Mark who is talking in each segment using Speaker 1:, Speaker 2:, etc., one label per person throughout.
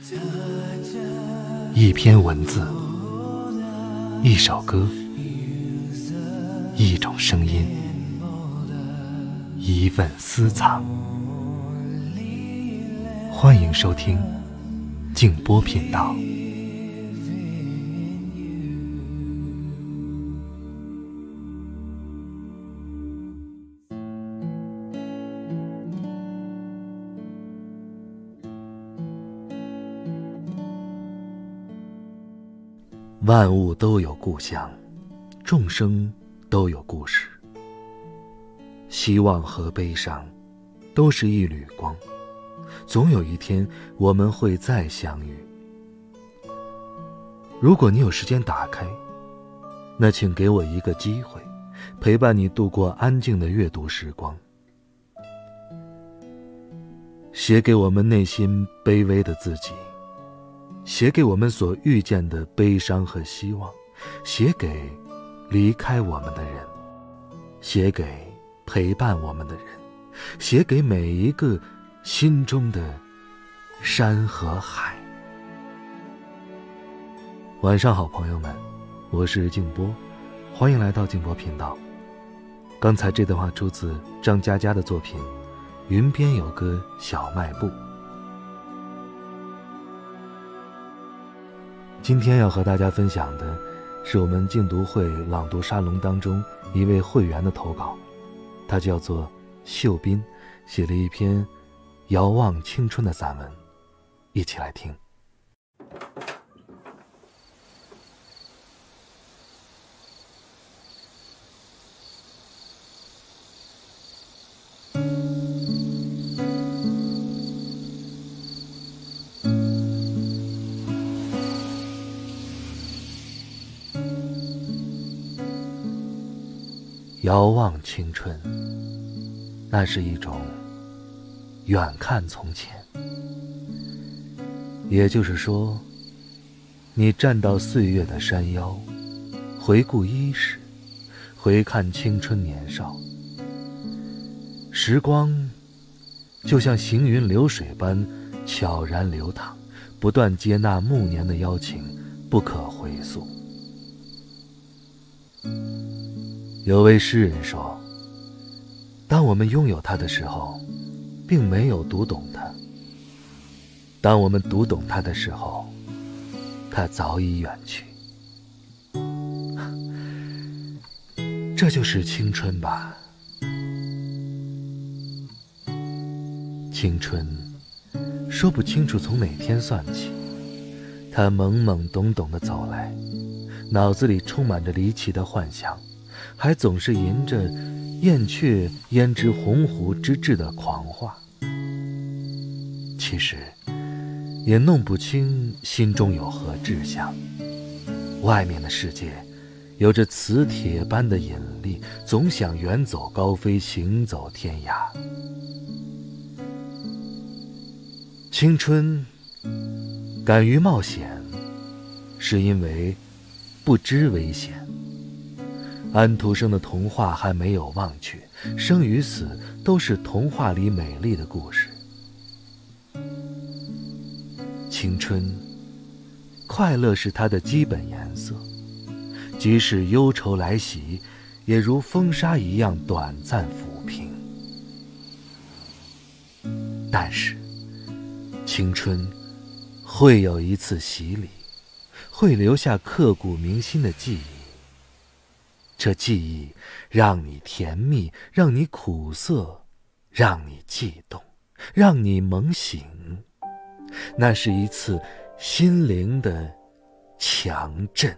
Speaker 1: 一篇文字，一首歌，一种声音，一份私藏。欢迎收听静波频道。万物都有故乡，众生都有故事。希望和悲伤都是一缕光，总有一天我们会再相遇。如果你有时间打开，那请给我一个机会，陪伴你度过安静的阅读时光。写给我们内心卑微的自己，写给我们所遇见的悲伤和希望，写给离开我们的人，写给陪伴我们的人，写给每一个心中的山和海。晚上好，朋友们，我是静波，欢迎来到静波频道。刚才这段话出自张嘉佳的作品《云边有个小卖部》。今天要和大家分享的是我们静读会朗读沙龙当中一位会员的投稿，他叫做秀斌，写了一篇遥望青春的散文，一起来听。遥望青春，那是一种远看从前。也就是说，你站到岁月的山腰，回顾伊始，回看青春年少。时光就像行云流水般悄然流淌，不断接纳暮年的邀请，不可回溯。有位诗人说，当我们拥有它的时候，并没有读懂它；当我们读懂它的时候，它早已远去。这就是青春吧。青春说不清楚从哪天算起，它懵懵懂懂地走来，脑子里充满着离奇的幻想，还总是吟着燕雀焉知鸿鹄之志的狂话。其实也弄不清心中有何志向，外面的世界有着磁铁般的引力，总想远走高飞，行走天涯。青春敢于冒险，是因为不知危险。安徒生的童话还没有忘却，生与死都是童话里美丽的故事。青春，快乐是它的基本颜色，即使忧愁来袭，也如风沙一样短暂抚平。但是青春会有一次洗礼，会留下刻骨铭心的记忆。这记忆让你甜蜜，让你苦涩，让你悸动，让你猛醒。那是一次心灵的强震。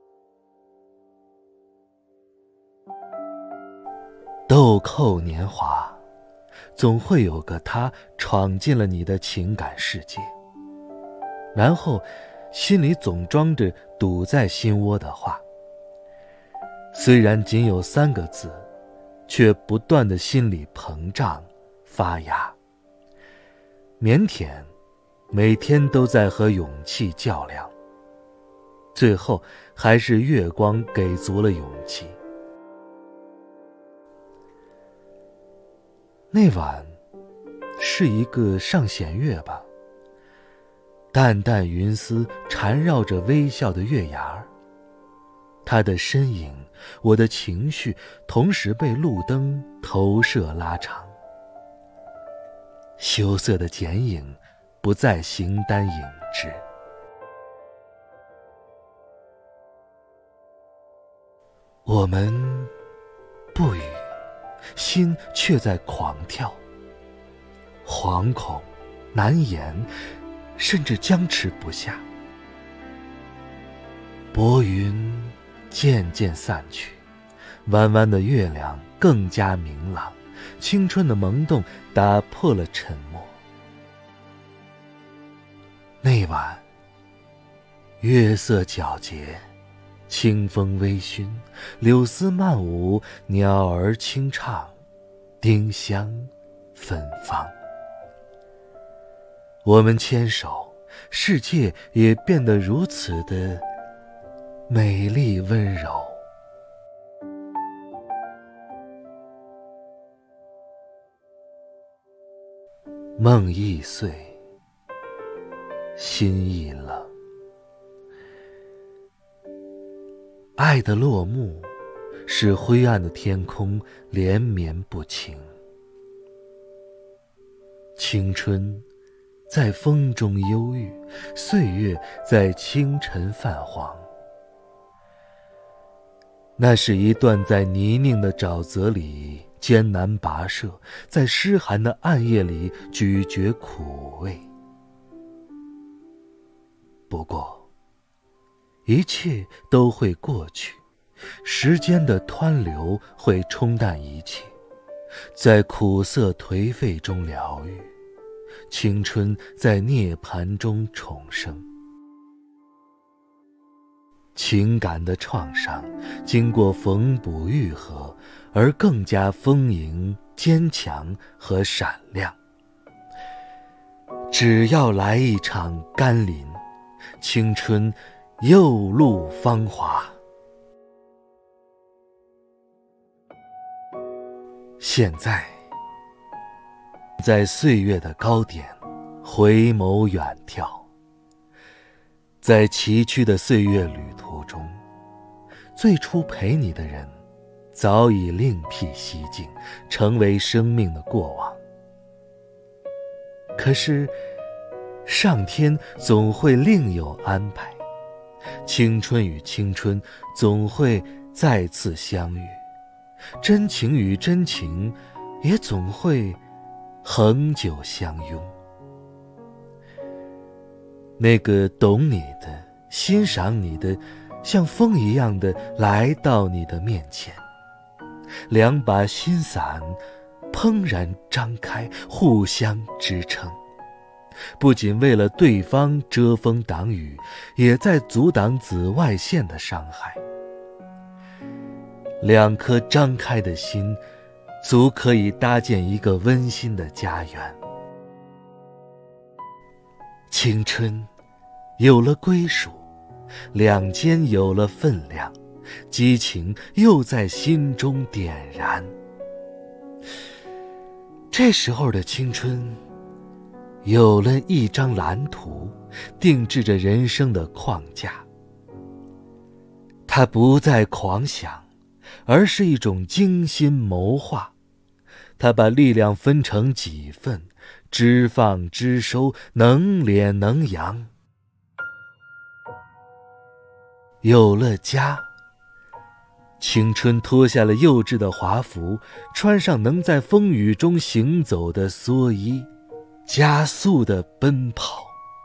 Speaker 1: 豆蔻年华，总会有个他闯进了你的情感世界，然后心里总装着堵在心窝的话，虽然仅有3个字，却不断的心里膨胀发芽。腼腆，每天都在和勇气较量，最后还是月光给足了勇气。那晚是一个上弦月吧， 淡淡云丝缠绕着微笑的月牙儿，他的身影，我的情绪同时被路灯投射拉长。羞涩的剪影不再形单影只。我们不语，心却在狂跳，惶恐难言，甚至僵持不下。薄云渐渐散去，弯弯的月亮更加明朗，青春的萌动打破了沉默。那晚月色皎洁，清风微醺，柳丝漫舞，鸟儿轻唱，丁香芬芳。我们牵手，世界也变得如此的美丽温柔。梦易碎，心易冷。爱的落幕，使灰暗的天空连绵不清。青春在风中忧郁，岁月在清晨泛黄。那是一段在泥泞的沼泽里艰难跋涉，在湿寒的暗夜里咀嚼苦味。不过一切都会过去，时间的湍流会冲淡一切，在苦涩颓废中疗愈，青春在涅槃中重生。情感的创伤经过缝补愈合，而更加丰盈、坚强和闪亮。只要来一场甘霖，青春又露芳华。现在，在岁月的高点，回眸远眺，在崎岖的岁月旅途中，最初陪你的人早已另辟蹊径，成为生命的过往。可是上天总会另有安排，青春与青春总会再次相遇，真情与真情也总会恒久相拥。那个懂你的，欣赏你的，像风一样的来到你的面前，两把心伞怦然张开，互相支撑，不仅为了对方遮风挡雨，也在阻挡紫外线的伤害。两颗张开的心，足可以搭建一个温馨的家园。青春有了归属，两肩有了分量，激情又在心中点燃。这时候的青春有了一张蓝图，定制着人生的框架。它不再狂想，而是一种精心谋划。它把力量分成几份，知放知收，能敛能扬。有了家，青春脱下了幼稚的华服，穿上能在风雨中行走的蓑衣，加速地奔跑。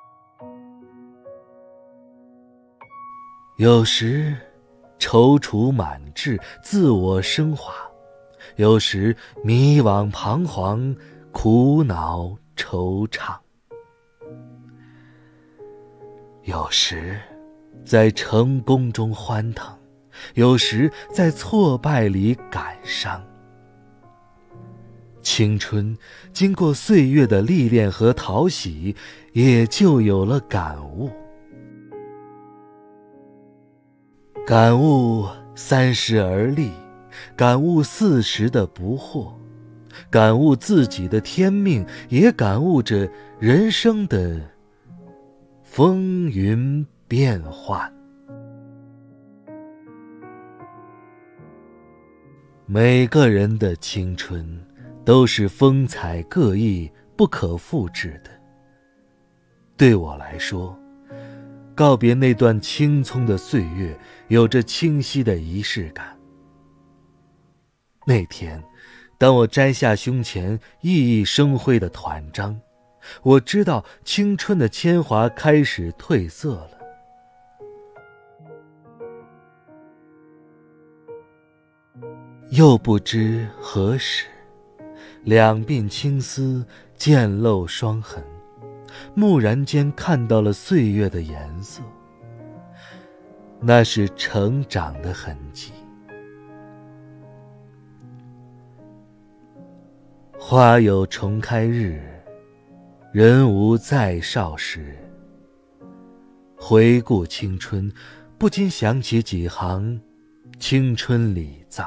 Speaker 1: 有时踌躇满志，自我升华；有时迷惘彷徨，苦恼惆怅；有时在成功中欢腾，有时在挫败里感伤。青春经过岁月的历练和淘洗，也就有了感悟。感悟30而立，感悟40的不惑，感悟自己的天命，也感悟着人生的风云变幻。每个人的青春都是风采各异、不可复制的。对我来说，告别那段青葱的岁月有着清晰的仪式感。那天，当我摘下胸前熠熠生辉的团章，我知道青春的铅华开始褪色了。又不知何时，两鬓青丝渐露霜痕，蓦然间看到了岁月的颜色，那是成长的痕迹。花有重开日，人无再少时。回顾青春，不禁想起几行青春礼赞。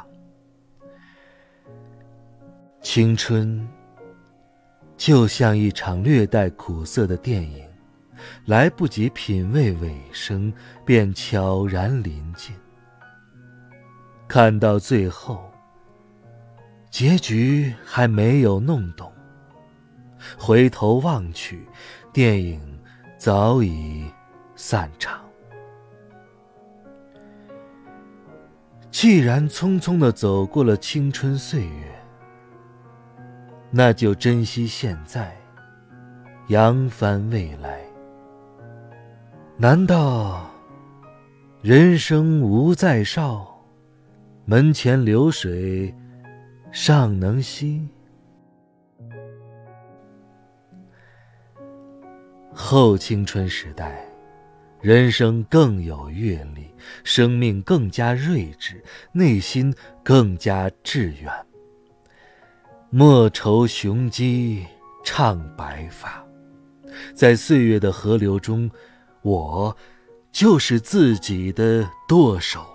Speaker 1: 青春就像一场略带苦涩的电影，来不及品味尾声，便悄然临近。看到最后，结局还没有弄懂，回头望去，电影早已散场。既然匆匆地走过了青春岁月，那就珍惜现在，扬帆未来。难道人生无再少，门前流水尚能西？后青春时代，人生更有阅历，生命更加睿智，内心更加致远。莫愁雄鸡唱白发，在岁月的河流中，我就是自己的舵手。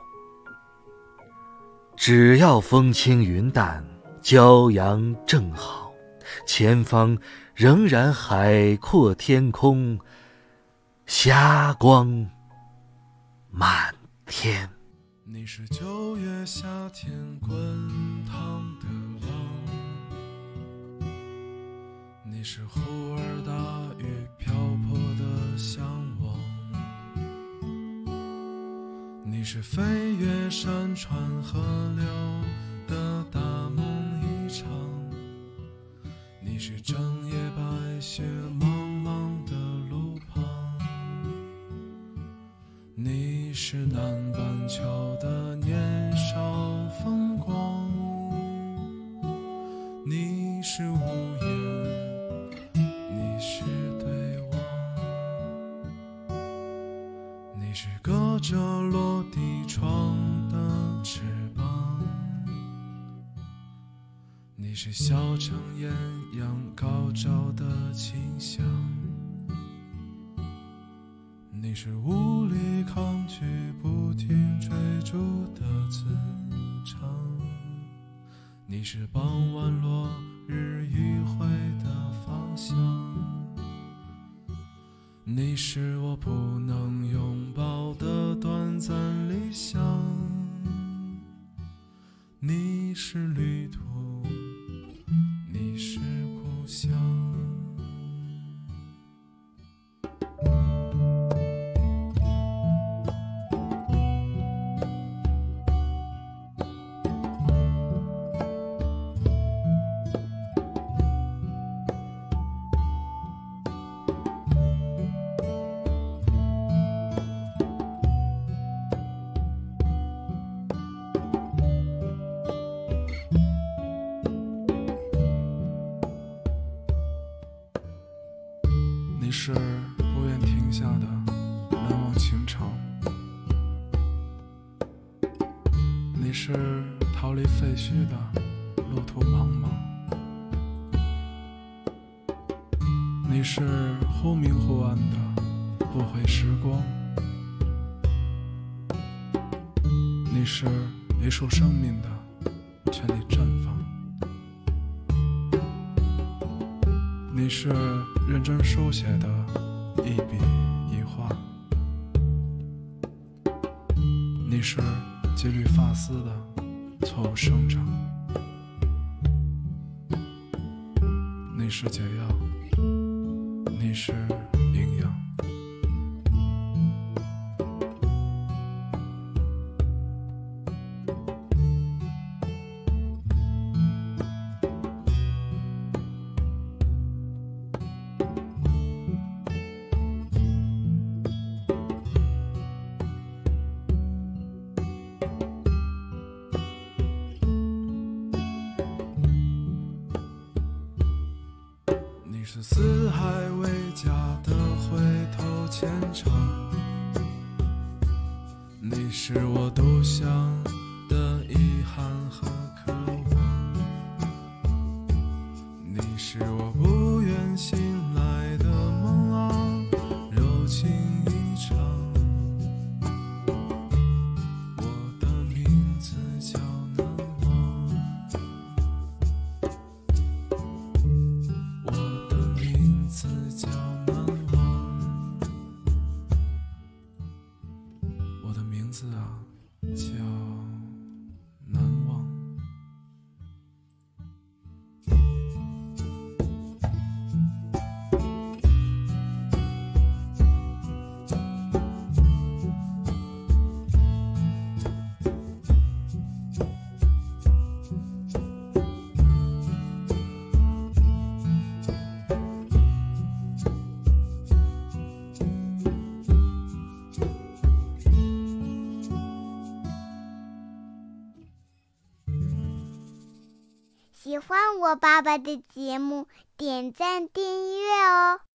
Speaker 1: 只要风轻云淡，骄阳正好，前方仍然海阔天空，霞光满天。
Speaker 2: 你是9月夏天滚烫的浪，你是忽而大雨瓢泼的向往，你是飞越山川河流的大梦一场，你是整夜白雪茫茫的路旁，你是南半球的年少风光，你是无言，你是对望，你是隔着落地窗的翅膀，你是小城艳阳高照的清香，你是无力抗拒不停追逐的磁场，你是傍晚落日余晖的方向，你是我不能拥抱的短暂理想，你是旅途，你是故乡。你是不愿停下的难忘情长，你是逃离废墟的路途茫茫，你是忽明忽暗的不悔时光，你是一束生命的全力绽放，你是认真书写的一笔一你是几缕发丝的错误生长，你是解药，你是营养。你是四海为家的回头牵肠，你是我独享的遗憾和渴望，你是我不愿醒来的梦啊，柔情一场。我的名字叫难忘，我的名字叫难忘，我的名字啊叫难忘。
Speaker 3: 喜欢我爸爸的节目，点赞订阅哦。